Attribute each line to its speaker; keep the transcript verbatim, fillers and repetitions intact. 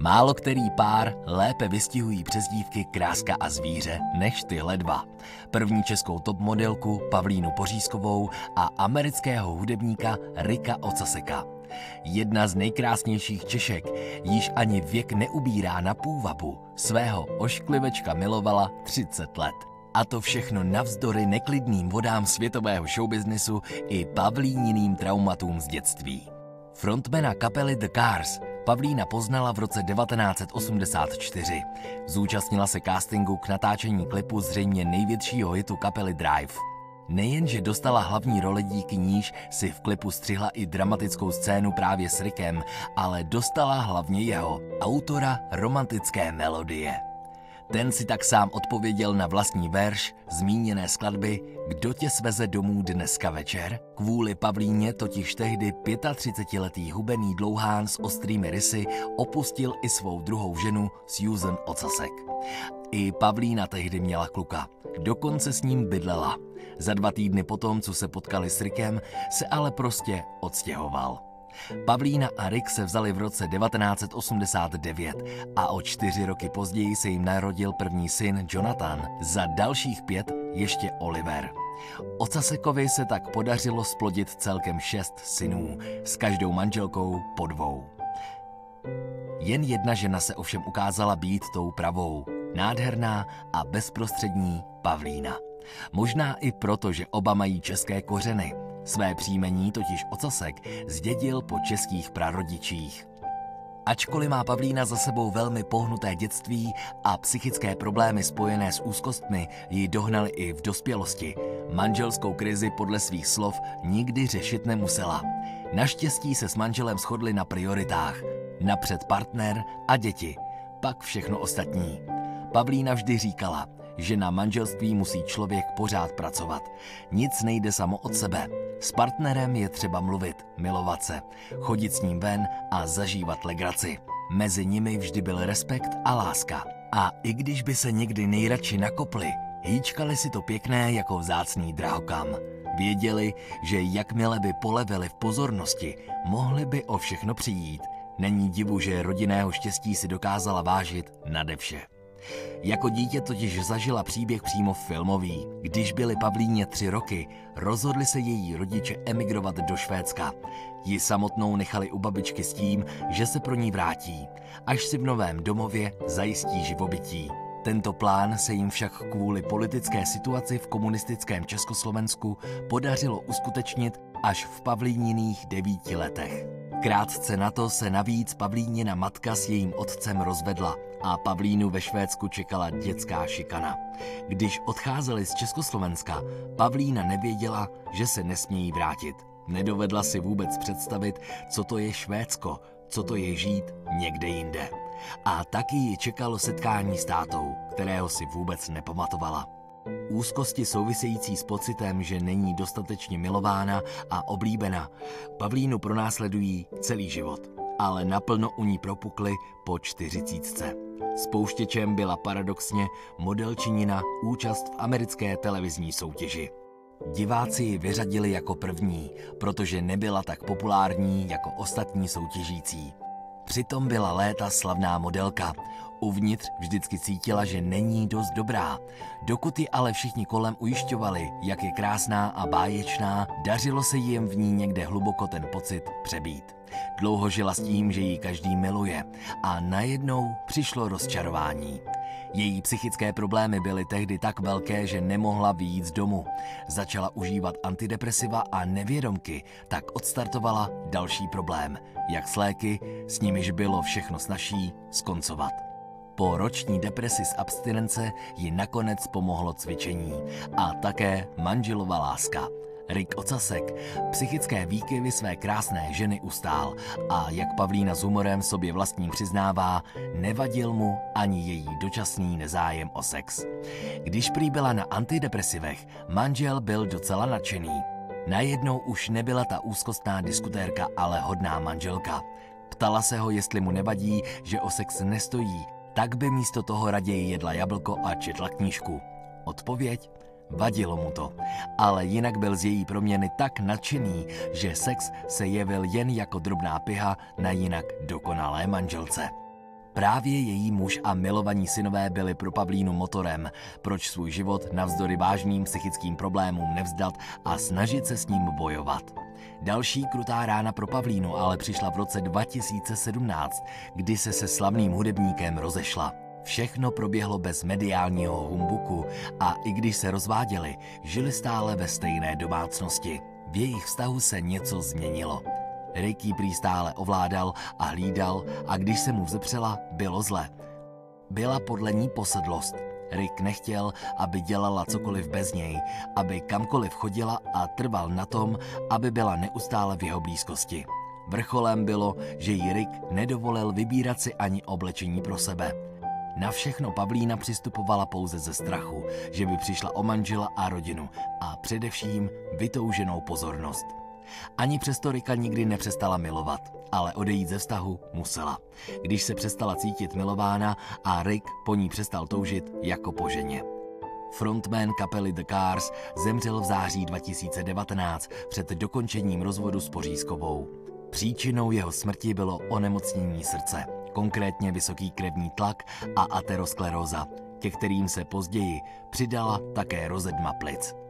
Speaker 1: Málo který pár lépe vystihují přezdívky Kráska a zvíře než tyhle dva. První českou top modelku Pavlínu Pořízkovou a amerického hudebníka Ricka Ocaseka. Jedna z nejkrásnějších Češek, již ani věk neubírá na půvabu, svého ošklivečka milovala třicet let. A to všechno navzdory neklidným vodám světového showbiznisu i Pavlíniným traumatům z dětství. Frontmana kapely The Cars Pavlína poznala v roce devatenáct set osmdesát čtyři. Zúčastnila se castingu k natáčení klipu zřejmě největšího hitu kapely Drive. Nejenže dostala hlavní roli, díky níž si v klipu střihla i dramatickou scénu právě s Rickem, ale dostala hlavně jeho, autora romantické melodie. Ten si tak sám odpověděl na vlastní verš zmíněné skladby Kdo tě sveze domů dneska večer? Kvůli Pavlíně totiž tehdy třicetiletý hubený dlouhán s ostrými rysy opustil i svou druhou ženu Susan Ocasek. I Pavlína tehdy měla kluka, dokonce s ním bydlela. Za dva týdny potom, co se potkali s Rickem, se ale prostě odstěhoval. Pavlína a Rick se vzali v roce devatenáct set osmdesát devět a o čtyři roky později se jim narodil první syn Jonathan, za dalších pět ještě Oliver. Ocasekovi se tak podařilo splodit celkem šest synů, s každou manželkou po dvou. Jen jedna žena se ovšem ukázala být tou pravou, nádherná a bezprostřední Pavlína. Možná i proto, že oba mají české kořeny. Své příjmení totiž Ocasek zdědil po českých prarodičích. Ačkoliv má Pavlína za sebou velmi pohnuté dětství a psychické problémy spojené s úzkostmi ji dohnaly i v dospělosti, manželskou krizi podle svých slov nikdy řešit nemusela. Naštěstí se s manželem shodli na prioritách. Napřed partner a děti, pak všechno ostatní. Pavlína vždy říkala, že na manželství musí člověk pořád pracovat. Nic nejde samo od sebe. S partnerem je třeba mluvit, milovat se, chodit s ním ven a zažívat legraci. Mezi nimi vždy byl respekt a láska. A i když by se někdy nejradši nakopli, hýčkali si to pěkné jako vzácný drahokam. Věděli, že jakmile by polevili v pozornosti, mohli by o všechno přijít. Není divu, že rodinného štěstí si dokázala vážit nade vše. Jako dítě totiž zažila příběh přímo filmový. Když byly Pavlíně tři roky, rozhodli se její rodiče emigrovat do Švédska. Ji samotnou nechali u babičky s tím, že se pro ní vrátí, až si v novém domově zajistí živobytí. Tento plán se jim však kvůli politické situaci v komunistickém Československu podařilo uskutečnit až v Pavlíniných devíti letech. Krátce na to se navíc Pavlínina matka s jejím otcem rozvedla a Pavlínu ve Švédsku čekala dětská šikana. Když odcházeli z Československa, Pavlína nevěděla, že se nesmějí vrátit. Nedovedla si vůbec představit, co to je Švédsko, co to je žít někde jinde. A taky ji čekalo setkání s tátou, kterého si vůbec nepamatovala. Úzkosti související s pocitem, že není dostatečně milována a oblíbena, Pavlínu pronásledují celý život, ale naplno u ní propukly po čtyřicítce. Spouštěčem byla paradoxně modelčinina účast v americké televizní soutěži. Diváci ji vyřadili jako první, protože nebyla tak populární jako ostatní soutěžící. Přitom byla léta slavná modelka. Uvnitř vždycky cítila, že není dost dobrá. Dokud ji ale všichni kolem ujišťovali, jak je krásná a báječná, dařilo se jim v ní někde hluboko ten pocit přebít. Dlouho žila s tím, že ji každý miluje, a najednou přišlo rozčarování. Její psychické problémy byly tehdy tak velké, že nemohla vyjít z domu. Začala užívat antidepresiva a nevědomky, tak odstartovala další problém, jak s léky, s nimiž bylo všechno snazší, skoncovat. Po roční depresi z abstinence ji nakonec pomohlo cvičení a také manželova láska. Rick Ocasek psychické výkyvy své krásné ženy ustál a, jak Pavlína s humorem sobě vlastním přiznává, nevadil mu ani její dočasný nezájem o sex. Když prý byla na antidepresivech, manžel byl docela nadšený. Najednou už nebyla ta úzkostná diskutérka, ale hodná manželka. Ptala se ho, jestli mu nevadí, že o sex nestojí, tak by místo toho raději jedla jablko a četla knížku. Odpověď? Vadilo mu to, ale jinak byl z její proměny tak nadšený, že sex se jevil jen jako drobná piha na jinak dokonalé manželce. Právě její muž a milovaní synové byli pro Pavlínu motorem, proč svůj život navzdory vážným psychickým problémům nevzdat a snažit se s ním bojovat. Další krutá rána pro Pavlínu ale přišla v roce dva tisíce sedmnáct, kdy se se slavným hudebníkem rozešla. Všechno proběhlo bez mediálního humbuku a i když se rozváděli, žili stále ve stejné domácnosti. V jejich vztahu se něco změnilo. Rick ji prý stále ovládal a hlídal a když se mu vzepřela, bylo zle. Byla podle ní posedlost. Rick nechtěl, aby dělala cokoliv bez něj, aby kamkoliv chodila a trval na tom, aby byla neustále v jeho blízkosti. Vrcholem bylo, že jí Rick nedovolil vybírat si ani oblečení pro sebe. Na všechno Pavlína přistupovala pouze ze strachu, že by přišla o manžela a rodinu a především vytouženou pozornost. Ani přesto Ricka nikdy nepřestala milovat, ale odejít ze vztahu musela, když se přestala cítit milována a Rick po ní přestal toužit jako po ženě. Frontman kapely The Cars zemřel v září dva tisíce devatenáct před dokončením rozvodu s Pořízkovou. Příčinou jeho smrti bylo onemocnění srdce, konkrétně vysoký krevní tlak a ateroskleróza, ke kterým se později přidala také rozedma plic.